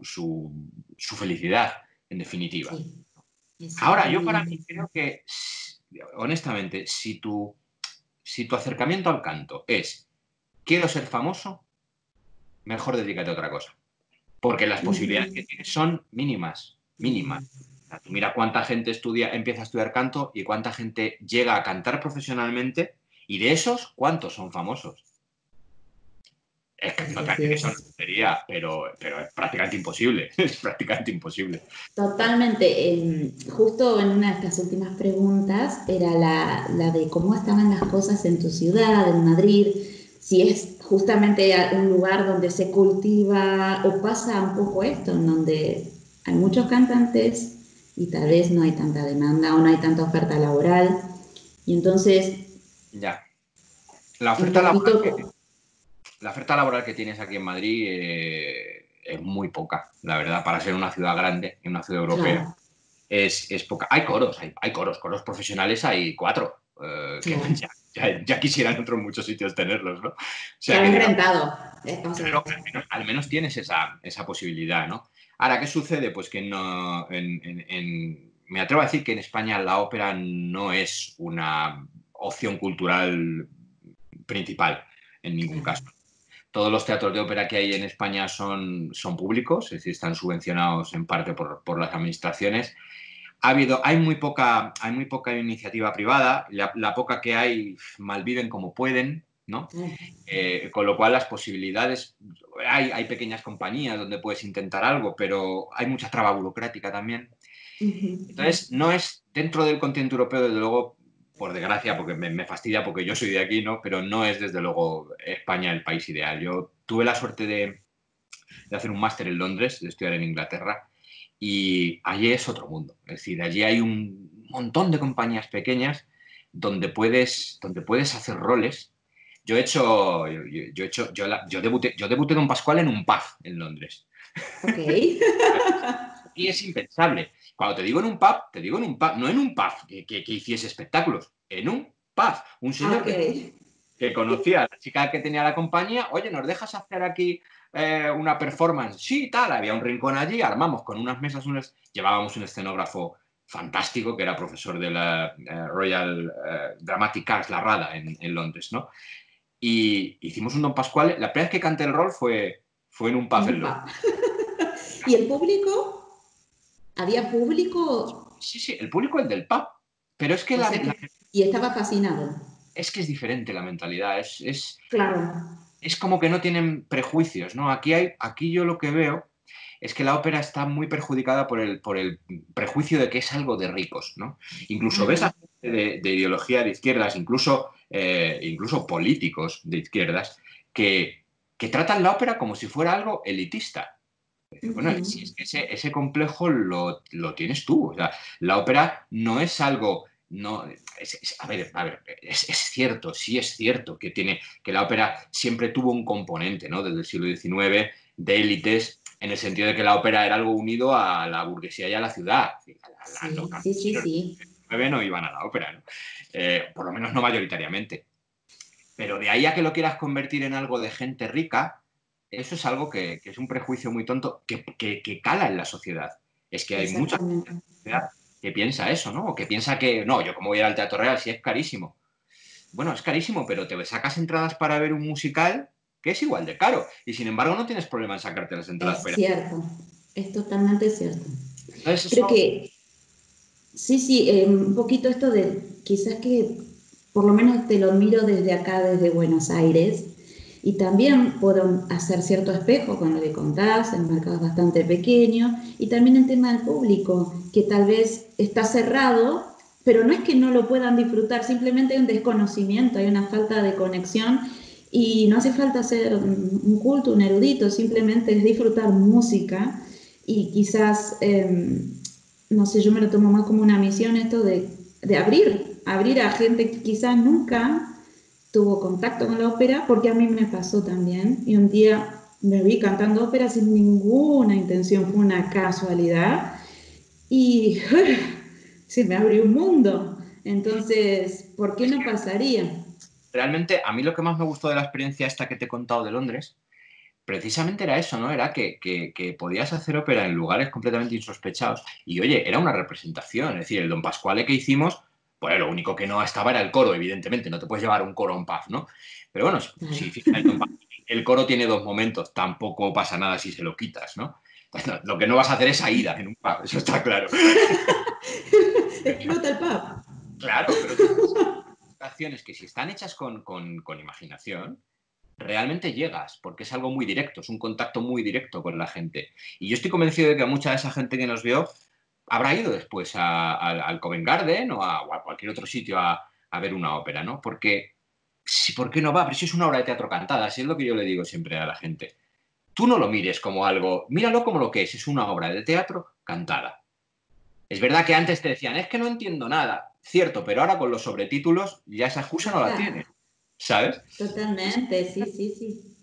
su felicidad, en definitiva. sí, es Ahora, cierto, yo para Miguel. mí creo que, honestamente, si tu acercamiento al canto es quiero ser famoso, mejor dedícate a otra cosa. Porque las posibilidades que Ujú. tienes son mínimas, mínimas. O sea, tú mira cuánta gente empieza a estudiar canto y cuánta gente llega a cantar profesionalmente y de esos, ¿cuántos son famosos? Es que no te voy a Así decir que son es. tontería, pero es prácticamente imposible. Es prácticamente imposible. Totalmente. Justo en una de estas últimas preguntas era la de cómo estaban las cosas en tu ciudad, en Madrid, si es justamente un lugar donde se cultiva o pasa un poco esto, en donde hay muchos cantantes y tal vez no hay tanta demanda o no hay tanta oferta laboral. Y entonces, Ya. La un oferta laboral poquito, La oferta laboral que tienes aquí en Madrid es muy poca, la verdad, para ser una ciudad grande, una ciudad europea. claro, Es poca. Hay coros, hay coros profesionales, hay 4, que claro. ya quisieran otros muchos sitios tenerlos, ¿no? O sea Claro, que es digamos, rentado. O sea, claro, al menos tienes esa posibilidad, ¿no? Ahora, ¿qué sucede? Pues que no, me atrevo a decir que en España la ópera no es una opción cultural principal en ningún claro. caso. Todos los teatros de ópera que hay en España son públicos, es decir, están subvencionados en parte por las administraciones. Hay muy poca iniciativa privada, la poca que hay malviven como pueden, ¿no? Claro. Con lo cual las posibilidades, hay pequeñas compañías donde puedes intentar algo, pero hay mucha traba burocrática también. Ujú. Entonces, no es dentro del continente europeo, desde luego, por desgracia, porque me fastidia porque yo soy de aquí, ¿no? Pero no es desde luego España el país ideal. Yo tuve la suerte de hacer un máster en Londres, de estudiar en Inglaterra, Y allí es otro mundo. Es decir, allí hay un montón de compañías pequeñas donde puedes hacer roles. Yo debuté Don Pascual en un pub en Londres. Ok. Aquí es impensable. Cuando te digo en un pub, te digo en un pub, no en un pub que hiciese espectáculos, en un pub. Un señor Ok. que conocía a la chica que tenía la compañía, oye, ¿nos dejas hacer aquí una performance? Sí, tal, había un rincón allí, armamos con unas mesas, llevábamos un escenógrafo fantástico que era profesor de la Royal Dramatic Arts, la RADA, en Londres, ¿no? Y hicimos un Don Pascual. La primera vez que canté el rol fue en un pub En en un Londres. pub. ¿Y el público? ¿Había público? Sí, sí, el público el del pub. Pero es que O sea que... Y estaba fascinado. es diferente la mentalidad. Claro. Es como que no tienen prejuicios, ¿no? Aquí yo lo que veo es que la ópera está muy perjudicada por el prejuicio de que es algo de ricos, ¿no? Incluso ves Ajá. a gente de ideología de izquierdas, incluso políticos de izquierdas, que tratan la ópera como si fuera algo elitista. Bueno, si es que ese complejo lo tienes tú. O sea, la ópera no es algo. No, a ver, es cierto, sí es cierto que la ópera siempre tuvo un componente, ¿no? Desde el siglo XIX, de élites, en el sentido de que la ópera era algo unido a la burguesía y a la ciudad. Los Sí, sí, sí, campesinos sí. del XIX no iban a la ópera, ¿no? Por lo menos no mayoritariamente. Pero de ahí a que lo quieras convertir en algo de gente rica, eso es algo que es un prejuicio muy tonto que cala en la sociedad. Es que hay mucha gente Exactamente. en la sociedad que piensa eso, ¿no? O que piensa que, no, yo como voy a ir al Teatro Real si es carísimo. Bueno, es carísimo, pero te sacas entradas para ver un musical que es igual de caro. Y sin embargo no tienes problema en sacarte las entradas Es para ir. cierto. Es totalmente cierto. Entonces Creo eso, que sí, sí, un poquito esto de quizás que por lo menos te lo miro desde acá, desde Buenos Aires, y también puedo hacer cierto espejo con lo que contás, el mercado es bastante pequeño, y también el tema del público, que tal vez está cerrado, pero no es que no lo puedan disfrutar, simplemente hay un desconocimiento, hay una falta de conexión, y no hace falta ser un culto, un erudito, simplemente es disfrutar música, y quizás... no sé, yo me lo tomo más como una misión esto de abrir a gente que quizás nunca tuvo contacto con la ópera, porque a mí me pasó también, y un día me vi cantando ópera sin ninguna intención, fue una casualidad, y se me abrió un mundo. Entonces, ¿por qué es no que pasaría? realmente a mí lo que más me gustó de la experiencia esta que te he contado de Londres precisamente era eso, ¿no? Era que podías hacer ópera en lugares completamente insospechados y, oye, era una representación. Es decir, el Don Pasquale que hicimos, pues lo único que no estaba era el coro, evidentemente. No te puedes llevar un coro a un pub, ¿no? Pero bueno, Claro. si fíjate, el coro tiene dos momentos, tampoco pasa nada si se lo quitas, ¿no? Entonces, lo que no vas a hacer es Aida en un pub, eso está claro. Explota el pub. Claro, pero tú tienes acciones que si están hechas con imaginación, realmente llegas, porque es algo muy directo, es un contacto muy directo con la gente. Y yo estoy convencido de que mucha de esa gente que nos vio habrá ido después al Covent Garden o a cualquier otro sitio a ver una ópera, ¿no? Porque, si, ¿por qué no va? Pero si es una obra de teatro cantada, así es lo que yo le digo siempre a la gente. Tú no lo mires como algo, míralo como lo que es una obra de teatro cantada. Es verdad que antes te decían, es que no entiendo nada, cierto, pero ahora con los sobretítulos ya esa excusa no la Claro, tienes, ¿sabes? totalmente, sí, sí, sí.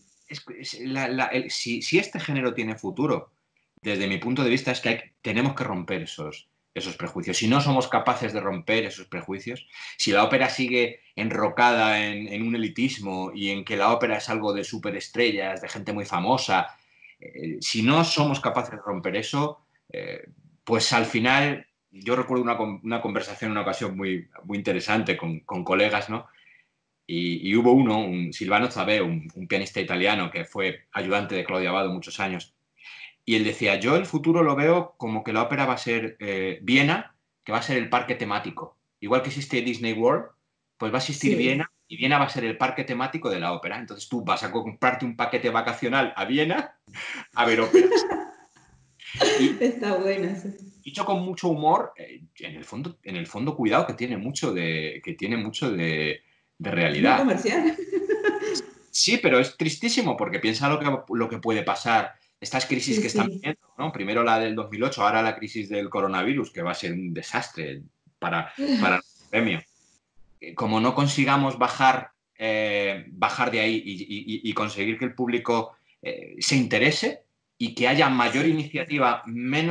Si este género tiene futuro, desde mi punto de vista, es que tenemos que romper esos prejuicios. Si no somos capaces de romper esos prejuicios, si la ópera sigue enrocada en un elitismo y en que la ópera es algo de superestrellas, de gente muy famosa, si no somos capaces de romper eso, pues al final, yo recuerdo una conversación en una ocasión muy, muy interesante con colegas, ¿no? Y hubo un Silvano Zabé, un pianista italiano que fue ayudante de Claudio Abbado muchos años, y él decía, yo el futuro lo veo como que la ópera va a ser Viena, que va a ser el parque temático. Igual que existe Disney World, pues va a existir Sí, Viena y Viena va a ser el parque temático de la ópera. Entonces tú vas a comprarte un paquete vacacional a Viena a ver óperas. Y está bueno eso. dicho con mucho humor, en el fondo cuidado que tiene mucho de Es muy realidad. comercial. Sí, pero es tristísimo porque piensa lo que puede pasar estas crisis Sí, que están sí. viviendo, ¿no? Primero la del 2008, ahora la crisis del coronavirus, que va a ser un desastre para el gremio. Como no consigamos bajar de ahí y conseguir que el público se interese y que haya mayor Sí, iniciativa,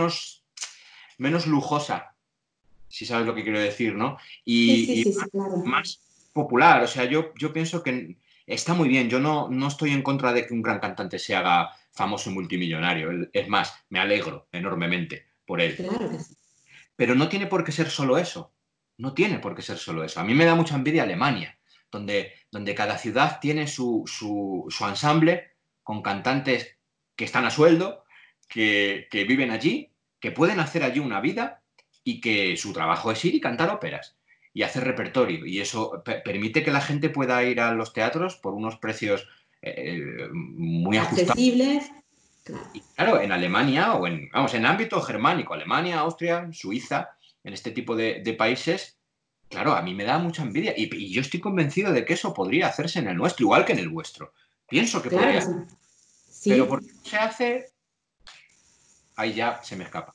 menos lujosa, si sabes lo que quiero decir, ¿no? sí, sí, Y sí, sí, claro. más popular. O sea, yo pienso que está muy bien. Yo no estoy en contra de que un gran cantante se haga famoso y multimillonario. Es más, me alegro enormemente por él. Claro que sí. Pero no tiene por qué ser solo eso. No tiene por qué ser solo eso. A mí me da mucha envidia Alemania, donde cada ciudad tiene su ensamble con cantantes que están a sueldo, que viven allí, que pueden hacer allí una vida y que su trabajo es ir y cantar óperas y hacer repertorio. Y eso permite que la gente pueda ir a los teatros por unos precios muy ajustados. Accesibles, claro. Y claro, en Alemania o en ámbito germánico, Alemania, Austria, Suiza, en este tipo de países, claro, a mí me da mucha envidia y yo estoy convencido de que eso podría hacerse en el nuestro, igual que en el vuestro. Pienso que Claro que podría, sí. pero porque Sí, no se hace, ahí ya se me escapa.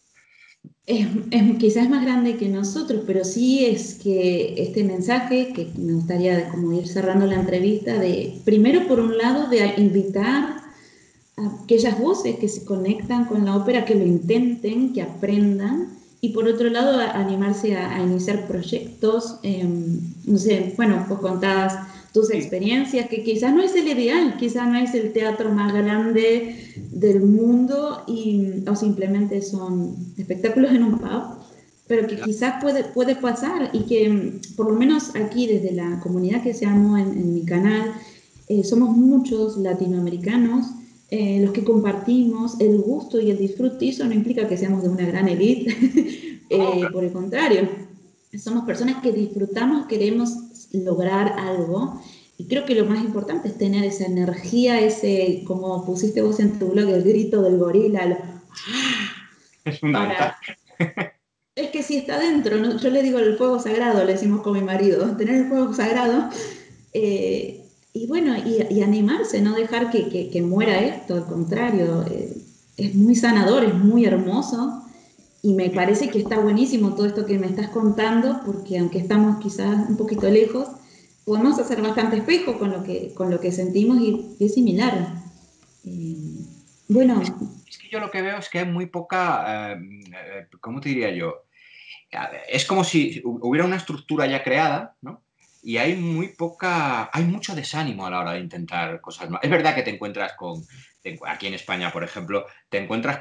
quizás más grande que nosotros, pero sí es que este mensaje, que me gustaría como ir cerrando la entrevista, de primero por un lado de invitar a aquellas voces que se conectan con la ópera, que lo intenten, que aprendan, y por otro lado animarse a iniciar proyectos, no sé, bueno, pues contabas tus Sí, experiencias, que quizás no es el ideal, quizás no es el teatro más grande del mundo o simplemente son espectáculos en un pub, pero que claro, quizás puede pasar y que por lo menos aquí desde la comunidad que se armó en mi canal, somos muchos latinoamericanos los que compartimos el gusto y el disfrute, y eso no implica que seamos de una gran élite, no, claro, por el contrario, somos personas que disfrutamos, queremos lograr algo, y creo que lo más importante es tener esa energía, ese, como pusiste vos en tu blog, el grito del gorila, es fundamental. para... Es que si está dentro, ¿no? Yo le digo el fuego sagrado, le decimos con mi marido, tener el fuego sagrado, y bueno, y animarse, no dejar que muera esto, al contrario, es muy sanador, es muy hermoso y me parece que está buenísimo todo esto que me estás contando, porque aunque estamos quizás un poquito lejos, podemos hacer bastante espejo con lo que sentimos y es similar. Eh, Es, bueno, es que yo lo que veo es que hay muy poca, ¿cómo te diría yo? Es como si hubiera una estructura ya creada, ¿no? Y hay mucho desánimo a la hora de intentar cosas nuevas. Es verdad que te encuentras aquí en España, por ejemplo, te encuentras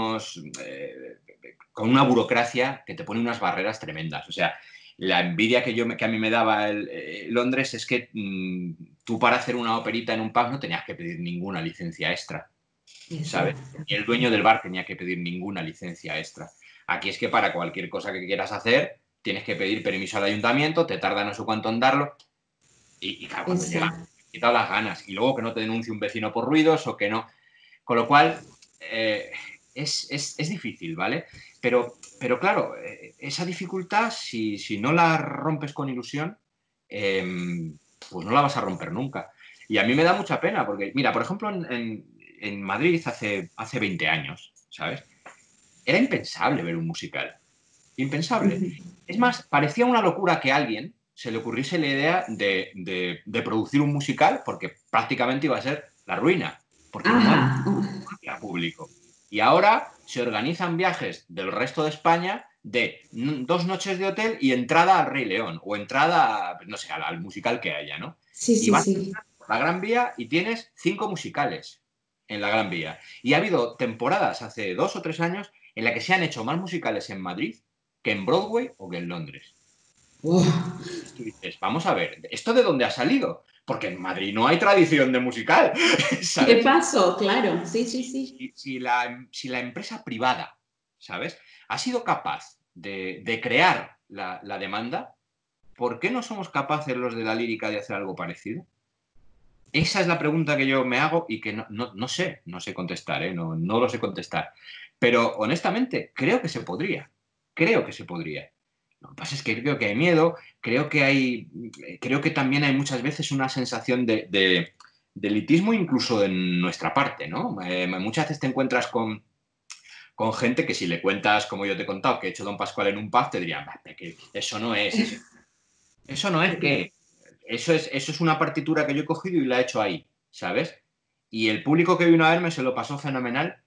con una burocracia que te pone unas barreras tremendas. O sea, la envidia que a mí me daba Londres es que tú para hacer una operita en un pub no tenías que pedir ninguna licencia extra, ¿sabes? exacto, Ni el dueño del bar tenía que pedir ninguna licencia extra. Aquí es que para cualquier cosa que quieras hacer, tienes que pedir permiso al ayuntamiento, te tarda no sé cuánto en darlo, y claro, cuando llega, exacto, te quita las ganas. Y luego que no te denuncie un vecino por ruidos o que no. Con lo cual, eh, es difícil, ¿vale? Pero claro, esa dificultad, si no la rompes con ilusión, pues no la vas a romper nunca. Y a mí me da mucha pena, porque, mira, por ejemplo, en Madrid hace 20 años, ¿sabes? Era impensable ver un musical. Impensable. Es más, parecía una locura que a alguien se le ocurriese la idea de producir un musical porque prácticamente iba a ser la ruina, porque ajá, no había público. Y ahora se organizan viajes del resto de España de 2 noches de hotel y entrada al Rey León o entrada, no sé, al musical que haya, ¿no? sí, Y sí, vas sí, por la Gran Vía y tienes 5 musicales en la Gran Vía. Y ha habido temporadas hace 2 o 3 años en la que se han hecho más musicales en Madrid que en Broadway o que en Londres. wow. Y tú dices, vamos a ver, ¿esto de dónde ha salido? Porque en Madrid no hay tradición de musical, ¿Qué ¿sabes? pasó? Claro, sí, sí, Si, sí. si la empresa privada, ¿sabes? Ha sido capaz de crear la demanda, ¿por qué no somos capaces los de la lírica de hacer algo parecido? Esa es la pregunta que yo me hago y que no sé contestar, ¿eh? No lo sé contestar. Pero honestamente, creo que se podría. Lo que pasa es que creo que hay miedo, creo que también hay muchas veces una sensación de elitismo incluso en nuestra parte, ¿no? Muchas veces te encuentras con gente que si le cuentas, como yo te he contado, que he hecho Don Pascual en un pub, te dirían, "Bah, que eso no es, eso no es que, eso es una partitura que yo he cogido y la he hecho ahí, ¿sabes? Y el público que vino a verme se lo pasó fenomenal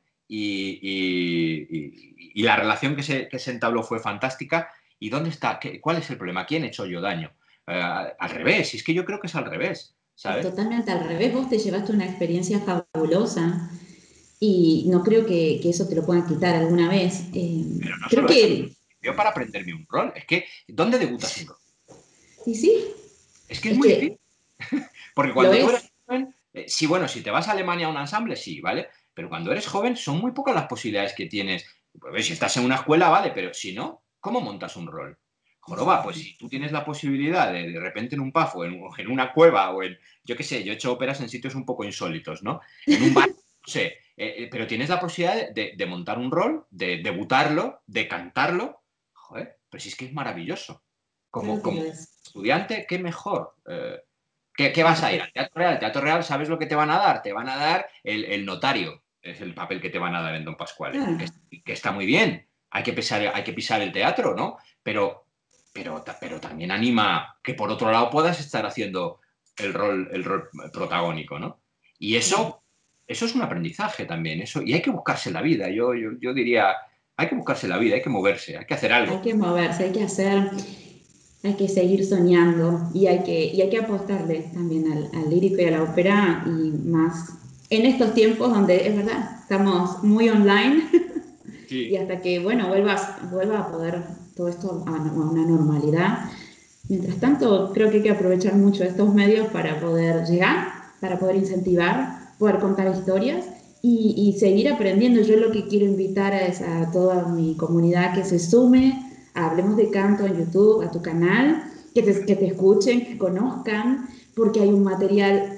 y la relación que se entabló fue fantástica. ¿Y dónde está? ¿Cuál es el problema? ¿Quién he hecho yo daño? Al revés, y es que yo creo que es al revés, Es ¿sabes? totalmente al revés, vos te llevaste una experiencia fabulosa y no creo que eso te lo puedan quitar alguna vez. Pero no Creo solo eso, que, yo para aprenderme un rol, es que, ¿dónde debutas un rol? y sí, Es que es es muy difícil. que Porque lo cuando tú eres es, joven, sí, bueno, si te vas a Alemania a un ensamble, sí, ¿vale? Pero cuando eres joven son muy pocas las posibilidades que tienes. Pues, si estás en una escuela, vale, pero si no, ¿cómo montas un rol? Joroba, pues si tú tienes la posibilidad de repente en un pub o en una cueva o en, yo qué sé, yo he hecho óperas en sitios un poco insólitos, ¿no? En un bar, no sé, pero tienes la posibilidad de montar un rol, de debutarlo, de cantarlo. Joder, pero si es que es maravilloso. claro que Como lo es. estudiante, qué mejor. ¿Qué vas Claro, a ir? ¿Al Teatro Real? ¿Al Teatro Real sabes lo que te van a dar? Te van a dar el notario, es el papel que te van a dar en Don Pasquale, claro. que está muy bien. Hay que pisar el teatro, ¿no? Pero también anima que por otro lado puedas estar haciendo el rol protagónico, ¿no? Y Claro. eso es un aprendizaje también, eso, y hay que buscarse la vida. Yo diría, hay que buscarse la vida, hay que moverse, hay que hacer Hay algo. que moverse, hay que hacer, hay que seguir soñando y hay que apostarle también al lírico y a la ópera y más en estos tiempos donde es verdad, estamos muy online y Sí. hasta que, bueno, vuelva a poder todo esto a una normalidad. Mientras tanto, creo que hay que aprovechar mucho estos medios para poder llegar, para poder incentivar, poder contar historias y seguir aprendiendo. Yo lo que quiero invitar es a toda mi comunidad que se sume a Hablemos de Canto en YouTube, a tu canal, que te escuchen, que conozcan, porque hay un material,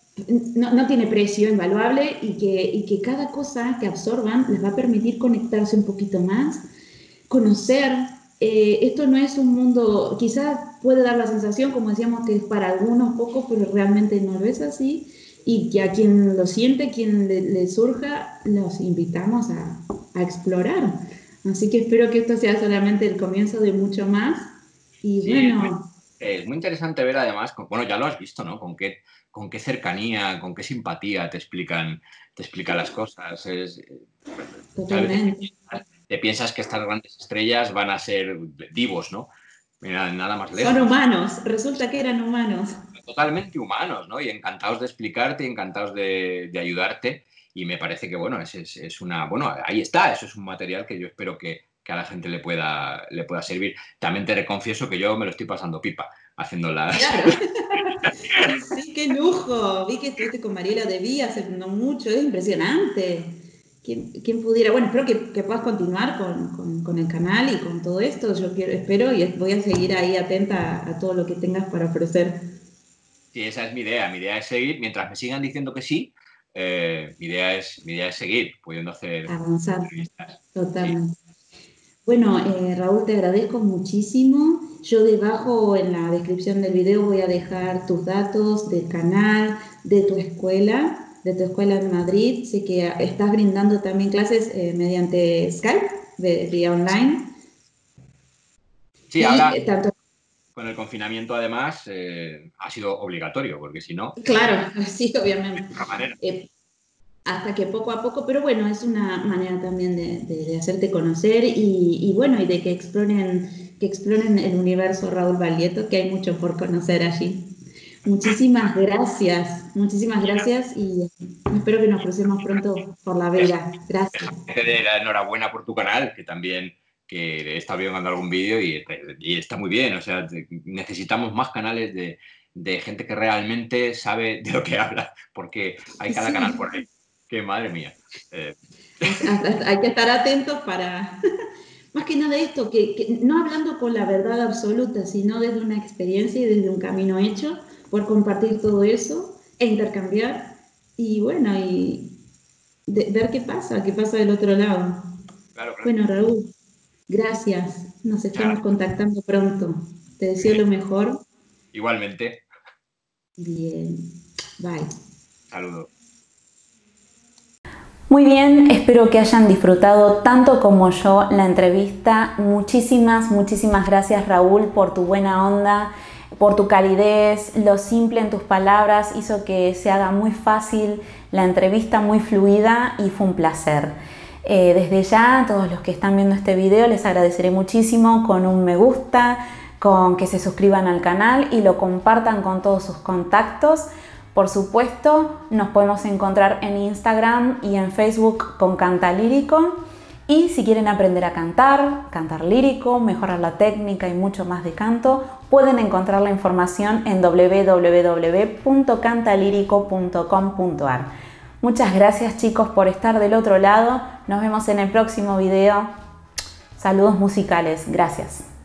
no tiene precio, invaluable, y que cada cosa que absorban les va a permitir conectarse un poquito más, conocer. Esto no es un mundo, quizás puede dar la sensación, como decíamos, que es para algunos pocos, pero realmente no lo es así. Y que a quien lo siente, quien le surja, los invitamos a explorar. Así que espero que esto sea solamente el comienzo de mucho más. Y Sí, bueno, es muy interesante ver además, bueno, ya lo has visto, ¿no? Con qué cercanía, con qué simpatía te explican las cosas. Muchas veces totalmente. te piensas que estas grandes estrellas van a ser divos, ¿no? Mira, nada más Son lejos. humanos, resulta que eran humanos. Totalmente humanos, ¿no? Y encantados de explicarte, encantados de ayudarte. Y me parece que, bueno, es una. Bueno, ahí está, eso es un material que yo espero que a la gente le pueda servir. También te confieso que yo me lo estoy pasando pipa haciendo las. Claro. Y sí, qué lujo. Vi que estuviste con Mariela de Vía hace no mucho, es impresionante. ¿Quién pudiera? Bueno, espero que puedas continuar con el canal y con todo esto. Yo quiero, espero y voy a seguir ahí atenta a todo lo que tengas para ofrecer. Sí, esa es mi idea. Mi idea es seguir, mientras me sigan diciendo que sí, mi idea es seguir pudiendo hacer Avanzar entrevistas. Sí, totalmente. Bueno, Raúl, te agradezco muchísimo. Yo debajo en la descripción del video voy a dejar tus datos del canal, de tu escuela en Madrid. Sé que estás brindando también clases mediante Skype, vía online. sí, Y ahora tanto, con el confinamiento además ha sido obligatorio, porque si no, claro, sí, de obviamente. otra manera. Eh, Hasta que poco a poco, pero bueno, es una manera también de hacerte conocer y bueno, y de que exploren el universo Raúl Valieto, que hay mucho por conocer allí. Muchísimas gracias y espero que nos crucemos pronto por la Eso, vida. Gracias. déjame que te dé la enhorabuena por tu canal, que también que he estado viendo algún vídeo y está muy bien. O sea, necesitamos más canales de gente que realmente sabe de lo que habla, porque hay cada canal Sí, por ahí. Que madre mía. Eh, hay que estar atentos para, más que nada esto, que no hablando con la verdad absoluta, sino desde una experiencia y desde un camino hecho, por compartir todo eso e intercambiar y bueno, y ver qué pasa del otro lado. claro, claro. Bueno, Raúl, gracias. Nos Muchas estamos gracias. contactando pronto. Te Muy deseo bien. lo mejor. Igualmente. Bien. Bye. Saludos. Muy bien, espero que hayan disfrutado tanto como yo la entrevista. Muchísimas gracias, Raúl, por tu buena onda, por tu calidez. Lo simple en tus palabras hizo que se haga muy fácil la entrevista, muy fluida, y fue un placer. Desde ya, a todos los que están viendo este video les agradeceré muchísimo con un me gusta, con que se suscriban al canal y lo compartan con todos sus contactos. Por supuesto, nos podemos encontrar en Instagram y en Facebook con Canta Lírico. Y si quieren aprender a cantar, cantar lírico, mejorar la técnica y mucho más de canto, pueden encontrar la información en www.cantalírico.com.ar. Muchas gracias, chicos, por estar del otro lado. Nos vemos en el próximo video. Saludos musicales. Gracias.